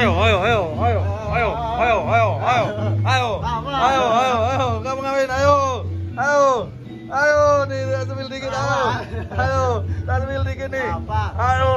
Ayo. Kamu ngapain? Ayo, nih sambil dikit. Ayo, sambil dikit nih. Ayo.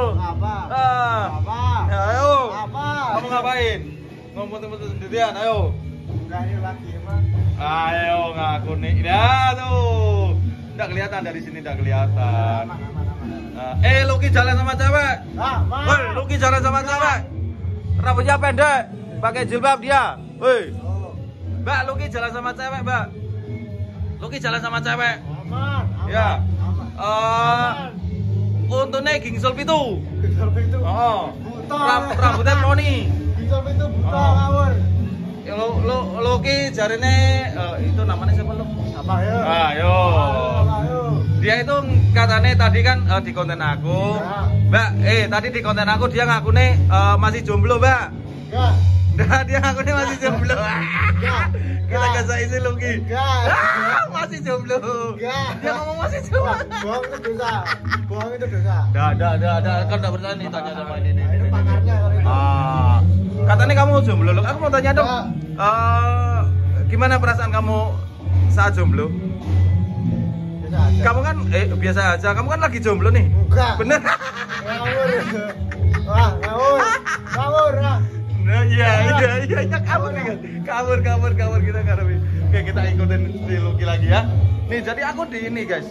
Ayo. Kamu ngapain? Ngumpet-ngumpet sendirian, ayo. Enggak, ini lagi emang. Ayo ngaku nih. Ya tuh. Enggak kelihatan dari sini, enggak kelihatan. Aman. Luki jalan sama cewek. Woi, Luki jalan sama cewek. Rambutnya pendek, pakai jilbab dia. Woi. Mbak, Luki jalan sama cewek, Mbak. Luki jalan sama cewek. Aman. Ya. Aman. Untune gingsul pitu. Gingsul pitu. Oh. Buta. Rambutnya poni. Gingsul pitu buta Oh. ngawur. Luki jarine itu namanya siapa lu? Apa ya? Ayo. Ayo. Dia itu katanya tadi kan di konten aku. Ya. Mbak, tadi di konten aku dia ngakune masih jomblo, Mbak. Enggak. Nah, dia ngakune masih jomblo. Enggak. Kita kasih isi Luki. Enggak. Masih jomblo. Enggak. Dia ngomong masih jomblo. Bohong itu dosa. Bohong itu dosa. Dah. Kan enggak bertanya nih tanya sama ini. Itu pakarnya kalau itu. Katanya kamu jomblo. Loh, aku mau tanya dong. Gimana perasaan kamu saat jomblo? Biasa aja. Kamu kan biasa aja. Kamu kan lagi jomblo nih. Enggak. Bener? Ngawur. Wah, ngawur. Ngawur. Nah, iya, kabur nih kan. Kabur kita karena oke, kita ikutin si Luki lagi ya. Nih, jadi aku di ini, guys.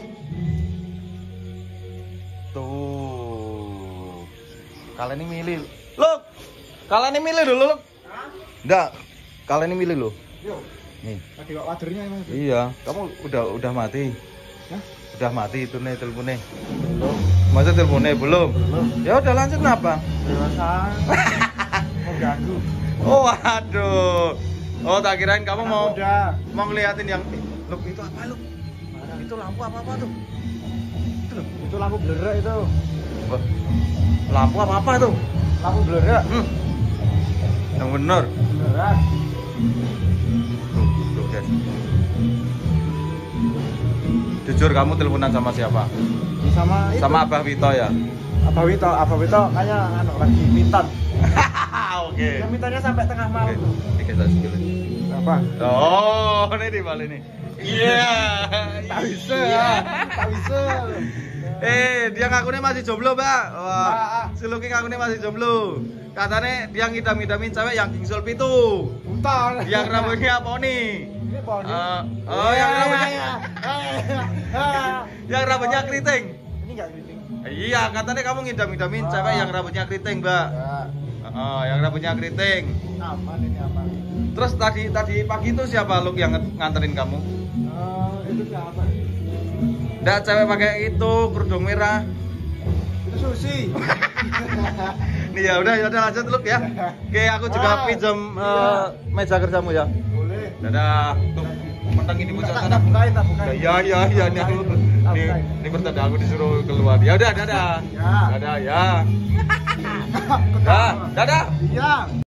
Tuh. Kalian ini milih. Look. Kalian ini milih dulu, Look. Enggak. Kalian ini milih loh. Yo. Nih. Tadi kok wadernya emang. Iya, kamu udah mati. Hah? Udah mati itu nih teleponnya. Belum. Masa teleponnya belum? Belum. Ya udah lanjut kenapa? Dewasa. Mau ganggu. Oh waduh. Oh tak kirain kamu mau Udah. ngeliatin yang Look itu apa Look? Itu lampu apa tuh? Itu loh. Itu lampu blerak itu. Wah, lampu apa tuh? Lampu blerak. Yang bener. Blerak. Tuh guys. Jujur kamu teleponan sama siapa? Sama itu. Sama Abah Wito ya? Abah Wito kayaknya lagi piton. Oke. Yang mintanya sampai tengah malam. Oke, saya skill. Apa? Oh, ini di balik nih. Iya. Tak bisa. Dia ngakunya masih jomblo, Mbak. Wah, Nah. si Luki ngakunya masih jomblo. Katanya dia ngidam-ngidamin cewek yang gingsul pitu. Buta. Yang rambutnya poni. Ini poni. Yang rambutnya keriting. Ini enggak keriting. Iya, katanya kamu ngidam-ngidamin cewek yang rambutnya keriting, Mbak. Ya. Yang rambutnya keriting. Aman ini aman. Terus tadi pagi itu siapa Luk yang nganterin kamu? Itu siapa? Nggak, cewek pakai itu kerudung merah. Itu Susi. Nih ya udah lanjut Luk ya. Oke, aku juga pinjam meja kerjamu ya. Boleh. Dadah. Tuh, mentang ini bocah sana. Tak bukain. Ya, ini aku. Ini pertanda aku disuruh keluar. Ya udah, dadah. Ya. Dadah ya. Dadah. Iya.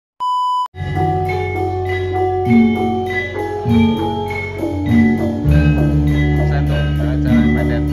Sentuh, cara pendek.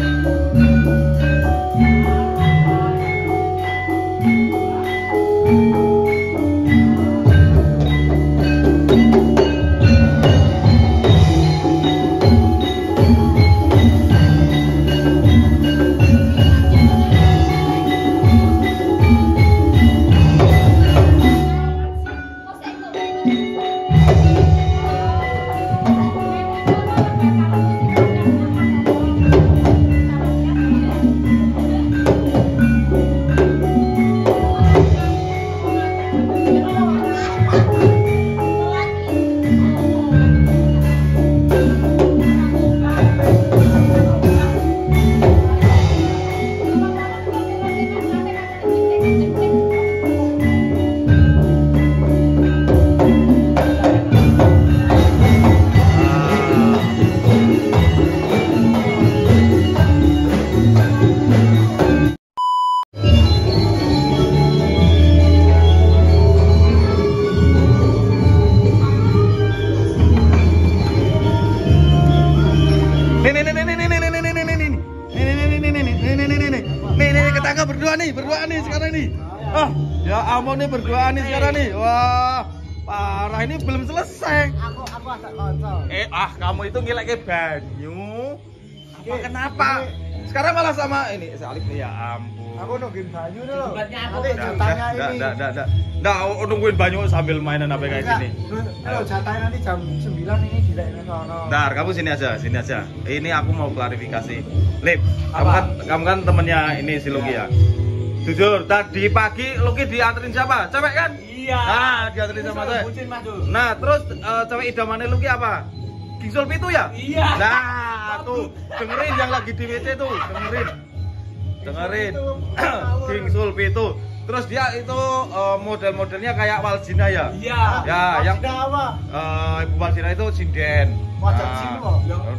Nih, ketangkap berdua nih sekarang nih. Ya ampun nih berduaan nih sekarang nih. Wah, parah ini belum selesai. Aku ada konco. Kamu itu ngilek ke banyu. Kenapa? Sekarang malah sama ini Salib nih, ya ampun. Aku nungguin banyu dulu. Nanti jatahnya ini. Nggak, nungguin banyu sambil mainan apa kayak gini. Kalau jatahnya nanti jam 9 ini dilekne sono. Bentar, kamu sini aja. Ini aku mau klarifikasi. Lip, kamu kan temennya ini si Luki ya. Jujur, tadi pagi Luki dianterin siapa? Cewek kan? Iya. Nah, dianterin sama saya. Nah, terus cewek idamannya Luki apa? King Sulpi itu ya? Iya. Nah, tuh dengerin yang lagi di WC tuh, dengerin. King Sulpi itu. Terus dia itu model-modelnya kayak Waljina ya? Iya. Ya, yang apa? Ibu Waljina itu sinden. Wajah sini kok.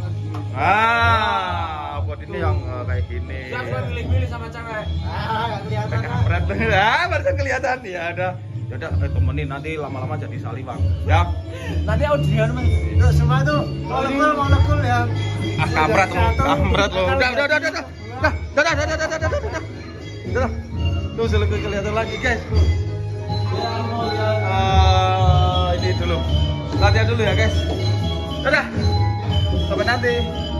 Buat ini yang kayak gini. Jangan milih-milih sama cewek. Enggak kelihatan. Kampret. Barusan kelihatan ya ada. Ya udah temenin nanti lama-lama jadi saliwang. Ya. Nanti audian Itu semua tuh molekul ya. Kampret lo. Udah. Tuh selesai kelihatan lagi, guys. Ini dulu. Latihan dulu ya, guys. Dadah. Sampai nanti.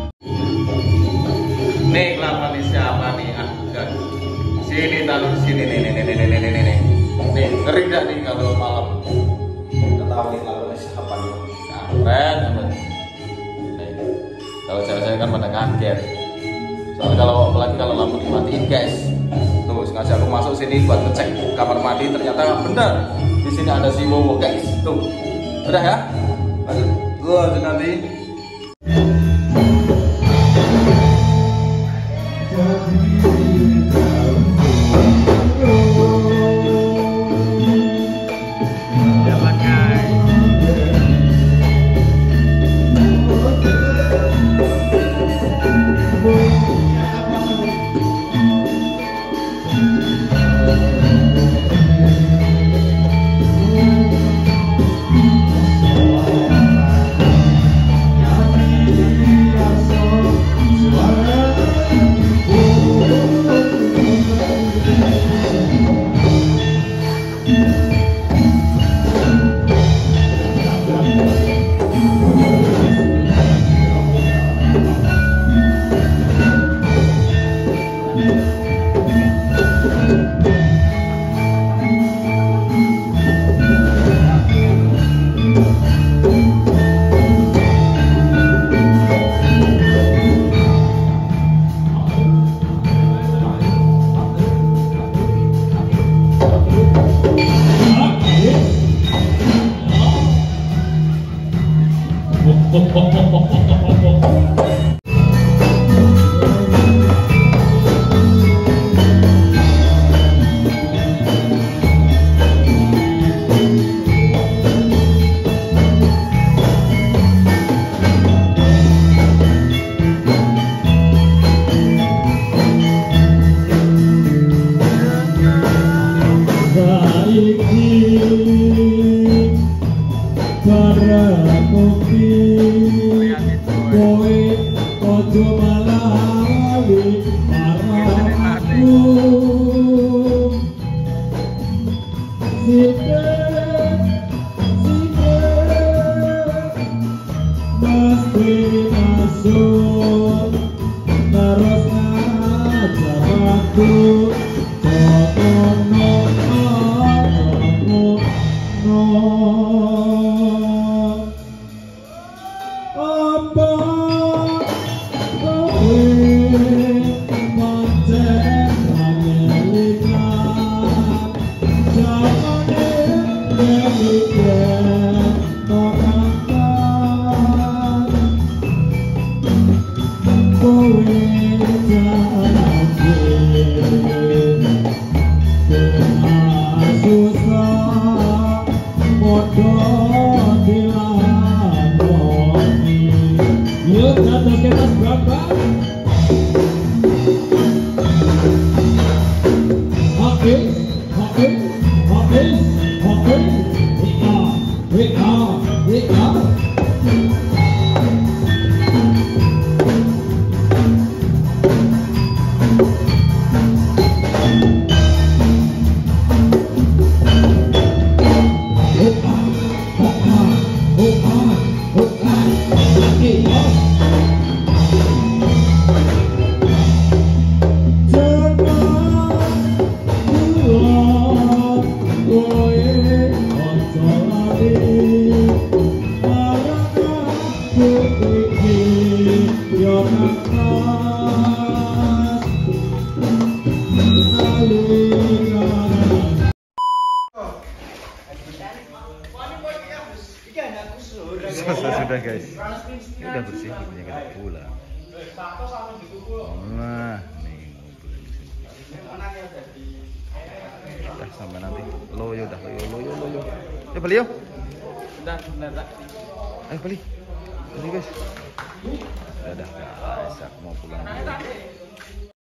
Nih kelakuan siapa nih? Sini taruh sini nih. Nih, ngeri gak nih kalau malam ketahuan kelakuan siapa nih? Keren banget. Kalau cewek-cewek kan pada kaget. Soalnya apalagi kalau lampu dimatiin, guys. Tuh, sengaja aku masuk sini buat ngecek kamar mandi, ternyata benar. Di sini ada si Wowo, guys. Tuh. Udah ya? Lanjut nanti. Sudah guys, ini udah bersih, punya kita pulang. Nah, nih mobil di sini. Udah sampai nanti. Loyo dah, loyo. Ya beli yuk. Bentar. Ayo beli guys. Udah guys, mau pulang.